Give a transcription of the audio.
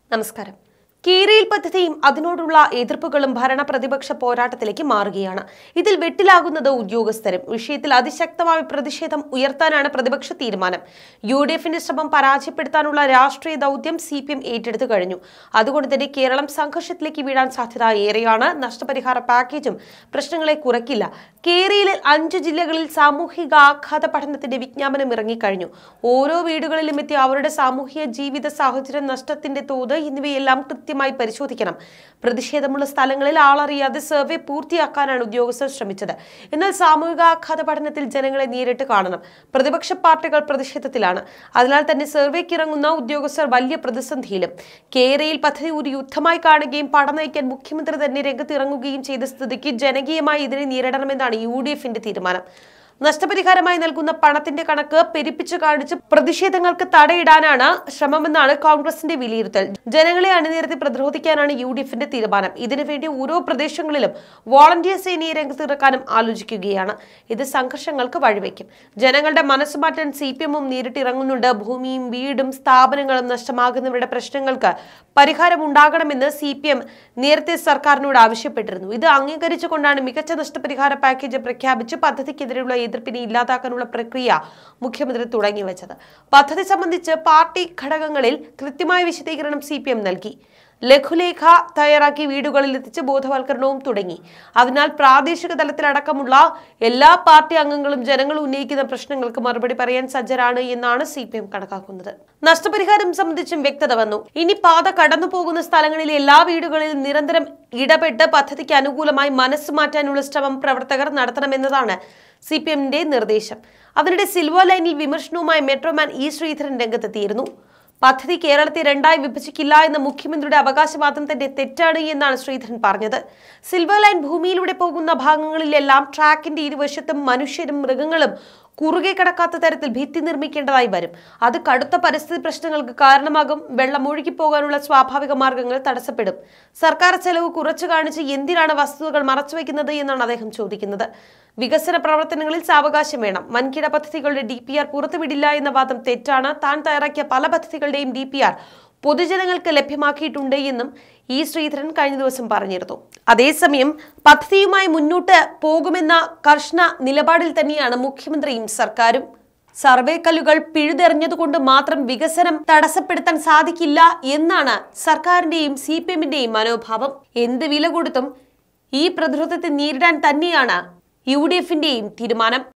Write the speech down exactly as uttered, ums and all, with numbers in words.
നമസ്കാരം. കേരയിൽ പദ്ധതിയും അതിനോടുള്ള എതിർപ്പുകളും ഭരണ പ്രതിപക്ഷ പോരാട്ടത്തിലേക്ക് മാറുകയാണ്. ഇതിൽ വെട്ടിലാകുന്നത് ഉദ്യോഗസ്ഥരും. വിഷയത്തിൽ അതിശക്തമായ പ്രതിഷേധം ഉയർത്താനാണ് പ്രതിപക്ഷ തീരുമാനം. യു ഡി എഫിന്റെ ശ്രമം പരാജയപ്പെടുത്താനുള്ള രാഷ്ട്രീയ ദൗത്യം സി പി എം ഏറ്റെടുത്തു കഴിഞ്ഞു. അതുകൊണ്ട് തന്നെ കേരളം സംഘർഷത്തിലേക്ക് വീഴാൻ സാധ്യത ഏറെയാണ്. നഷ്ടപരിഹാര പാക്കേജും പ്രശ്നങ്ങളെ കുറയ്ക്കില്ല. കേരളയിലെ അഞ്ചു ജില്ലകളിൽ സാമൂഹിക ആഘാത പഠനത്തിന്റെ വിജ്ഞാപനം ഇറങ്ങിക്കഴിഞ്ഞു. ഓരോ വീടുകളിലും എത്തി അവരുടെ സാമൂഹിക ജീവിത സാഹചര്യം, നഷ്ടത്തിന്റെ തോത് എന്നിവയെല്ലാം കൃത്യമായി പരിശോധിക്കണം. പ്രതിഷേധമുള്ള സ്ഥലങ്ങളിൽ ആളറിയാതെ സർവേ പൂർത്തിയാക്കാനാണ് ഉദ്യോഗസ്ഥർ ശ്രമിച്ചത്. എന്നാൽ സാമൂഹികാഘാത പഠനത്തിൽ ജനങ്ങളെ നേരിട്ട് കാണണം. പ്രതിപക്ഷ പാർട്ടികൾ പ്രതിഷേധത്തിലാണ്. അതിനാൽ തന്നെ സർവേക്ക് ഇറങ്ങുന്ന ഉദ്യോഗസ്ഥർ വലിയ പ്രതിസന്ധിയിലും. കേരയിൽ പദ്ധതി ഒരു യുദ്ധമായി കാണുകയും പട നയിക്കാൻ മുഖ്യമന്ത്രി തന്നെ രംഗത്തിറങ്ങുകയും ചെയ്ത സ്ഥിതിക്ക് ജനകീയമായി ഇതിനെ നേരിടണമെന്നാണ് യു ഡി എഫിന്റെ തീരുമാനം. നഷ്ടപരിഹാരമായി നൽകുന്ന പണത്തിന്റെ കണക്ക് പെരുപ്പിച്ചു കാണിച്ച് പ്രതിഷേധങ്ങൾക്ക് തടയിടാനാണ് ശ്രമമെന്നാണ് കോൺഗ്രസിന്റെ വിലയിരുത്തൽ. ജനങ്ങളെ അണിനിരത്തി പ്രതിരോധിക്കാനാണ് യു ഡി എഫിന്റെ തീരുമാനം. ഇതിനുവേണ്ടി ഓരോ പ്രദേശങ്ങളിലും വോളണ്ടിയർ സേനയെ രംഗത്തിറക്കാനും ആലോചിക്കുകയാണ്. ഇത് സംഘർഷങ്ങൾക്ക് വഴിവെക്കും. ജനങ്ങളുടെ മനസ്സ് മാറ്റാൻ സി പി എമ്മും നേരിട്ടിറങ്ങുന്നുണ്ട്. ഭൂമിയും വീടും സ്ഥാപനങ്ങളും നഷ്ടമാകുന്നവരുടെ പ്രശ്നങ്ങൾക്ക് പരിഹാരം ഉണ്ടാകണമെന്ന് സി പി എം നേരത്തെ സർക്കാരിനോട് ആവശ്യപ്പെട്ടിരുന്നു. ഇത് അംഗീകരിച്ചുകൊണ്ടാണ് മികച്ച നഷ്ടപരിഹാര പാക്കേജ് പ്രഖ്യാപിച്ച് പദ്ധതിക്കെതിരെയുള്ള എതിർപ്പിനെ ഇല്ലാതാക്കാനുള്ള പ്രക്രിയ മുഖ്യമന്ത്രി തുടങ്ങിവെച്ചത്. പദ്ധതി സംബന്ധിച്ച് പാർട്ടി ഘടകങ്ങളിൽ കൃത്യമായ വിശദീകരണം സി പി എം നൽകി. ലഘുലേഖ തയ്യാറാക്കി വീടുകളിൽ എത്തിച്ച് ബോധവൽക്കരണവും തുടങ്ങി. അതിനാൽ പ്രാദേശിക തലത്തിലടക്കമുള്ള എല്ലാ പാർട്ടി അംഗങ്ങളും ജനങ്ങൾ ഉന്നയിക്കുന്ന പ്രശ്നങ്ങൾക്ക് മറുപടി പറയാൻ സജ്ജരാണ് എന്നാണ് സി പി എം കണക്കാക്കുന്നത്. നഷ്ടപരിഹാരം സംബന്ധിച്ചും വ്യക്തത വന്നു. ഇനി പാത കടന്നു പോകുന്ന സ്ഥലങ്ങളിലെ എല്ലാ വീടുകളിലും നിരന്തരം ഇടപെട്ട് പദ്ധതിക്ക് അനുകൂലമായി മനസ്സ് മാറ്റാനുള്ള ശ്രമം പ്രവർത്തകർ നടത്തണമെന്നതാണ് സി പി എമ്മിന്റെ നിർദ്ദേശം. അവരുടെ സിൽവർ ലൈനിൽ വിമർശനവുമായി മെട്രോമാൻ ഇ ശ്രീധരൻ രംഗത്തെത്തിയിരുന്നു. പദ്ധതി കേരളത്തെ രണ്ടായി വിഭജിക്കില്ല എന്ന മുഖ്യമന്ത്രിയുടെ അവകാശവാദം തന്നെ തെറ്റാണ് എന്നാണ് ശ്രീധരൻ പറഞ്ഞത്. സിൽവർ ലൈൻ ഭൂമിയിലൂടെ പോകുന്ന ഭാഗങ്ങളിലെല്ലാം ട്രാക്കിന്റെ ഇരുവശത്തും മനുഷ്യരും മൃഗങ്ങളും കുറുകെ കടക്കാത്ത തരത്തിൽ ഭിത്തി നിർമ്മിക്കേണ്ടതായി വരും. അത് കടുത്ത പരിസ്ഥിതി പ്രശ്നങ്ങൾക്ക് കാരണമാകും. വെള്ളം ഒഴുകിപ്പോകാനുള്ള സ്വാഭാവിക മാർഗങ്ങൾ തടസ്സപ്പെടും. സർക്കാർ ചെലവ് കുറച്ചു കാണിച്ച് എന്തിനാണ് വസ്തുതകൾ മറച്ചുവെക്കുന്നത് എന്നാണ് അദ്ദേഹം ചോദിക്കുന്നത്. വികസന പ്രവർത്തനങ്ങളിൽ സാവകാശം വേണം. വൻകിട പദ്ധതികളുടെ ഡി പി ആർ പുറത്തുവിടില്ല എന്ന വാദം തെറ്റാണ്. താൻ തയ്യാറാക്കിയ പല പദ്ധതികളുടെയും ഡി പി ആർ പൊതുജനങ്ങൾക്ക് ലഭ്യമാക്കിയിട്ടുണ്ട് എന്നും ഇ ശ്രീധരൻ കഴിഞ്ഞ ദിവസം പറഞ്ഞിരുന്നു. അതേസമയം പദ്ധതിയുമായി മുന്നോട്ട് പോകുമെന്ന കർശന നിലപാടിൽ തന്നെയാണ് മുഖ്യമന്ത്രിയും സർക്കാരും. സർവേ കല്ലുകൾ പിഴുതെറിഞ്ഞതുകൊണ്ട് മാത്രം വികസനം തടസ്സപ്പെടുത്താൻ സാധിക്കില്ല എന്നാണ് സർക്കാരിന്റെയും സി പി എമ്മിന്റെയും മനോഭാവം. എന്ത് വില കൊടുത്തും ഈ പ്രതിരോധത്തെ നേരിടാൻ തന്നെയാണ് യു ഡി എഫിന്റെയും തീരുമാനം.